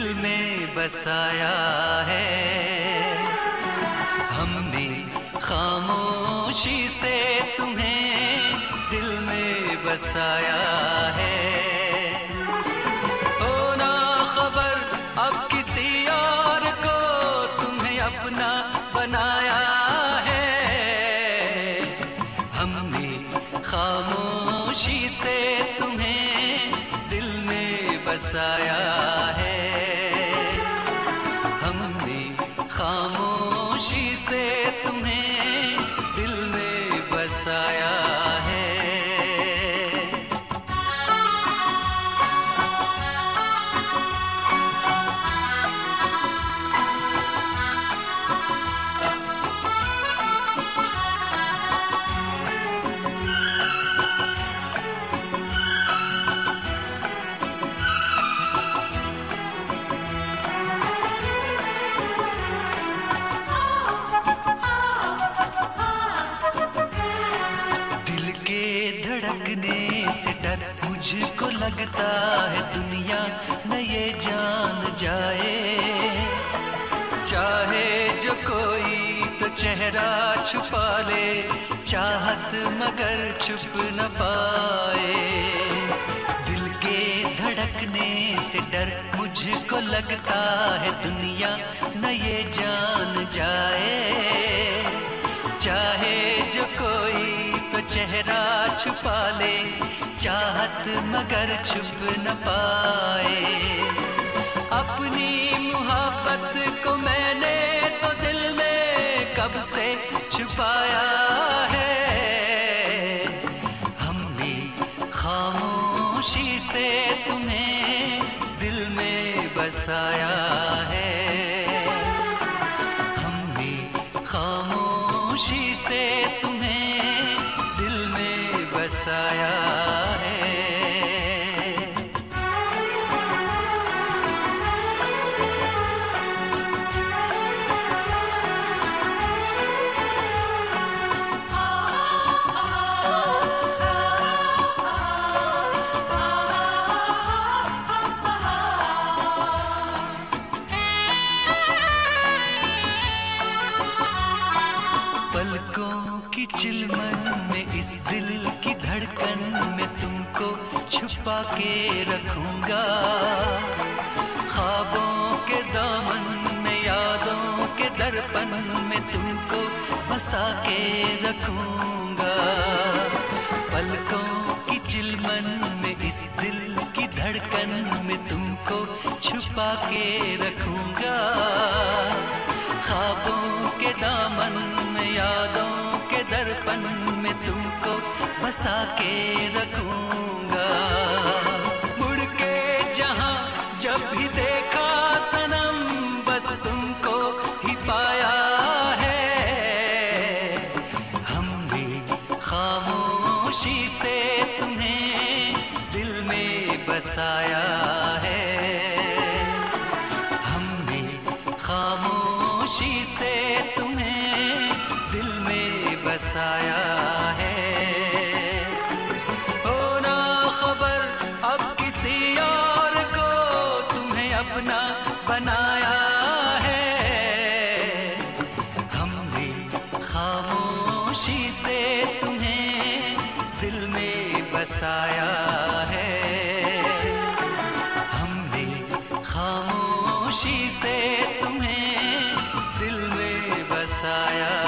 में बसाया है। हमने खामोशी से तुम्हें दिल में बसाया है। हो ना खबर अब किसी और को तुम्हें अपना बनाया है। हमने खामोशी से तुम्हें दिल में बसाया है। हमने खामोशी से तुम्हें दिल में बसाया है। धड़कने से डर मुझको लगता है दुनिया न ये जान जाए। चाहे जो कोई तो चेहरा छुपा ले, चाहत मगर छुप न पाए। दिल के धड़कने से डर मुझको लगता है दुनिया न ये जान जाए। चाहे जो कोई तो चेहरा छुपा ले, चाहत मगर छुप न पाए। अपनी मोहब्बत को मैंने तो दिल में कब से छुपाया है। हमने खामोशी से तुम्हें दिल में बसाया है। हमने खामोशी से तुम्हें दिल में बसाया है। पलकों की चिलमन में इस दिल की धड़कन में तुमको छुपा के रखूंगा। ख्वाबों के दामन में यादों के दर्पण में तुमको बसा के रखूंगा। पलकों की चिलमन में इस दिल की धड़कन में तुमको छुपा के रखूंगा। ख्वाबों के दामन में यादों के दर्पण में तुमको बसा के रखूंगा। मुड़ के जहां जब भी देखा सनम बस तुमको ही पाया है। हमने खामोशी से तुम्हें दिल में बसाया है। हमने खामोशी से तुम्हें दिल में बसाया है। हो ना खबर अब किसी और को तुम्हें अपना बनाया है। हमने खामोशी से तुम्हें दिल में बसाया है। हमने खामोशी से तुम्हें दिल में बसाया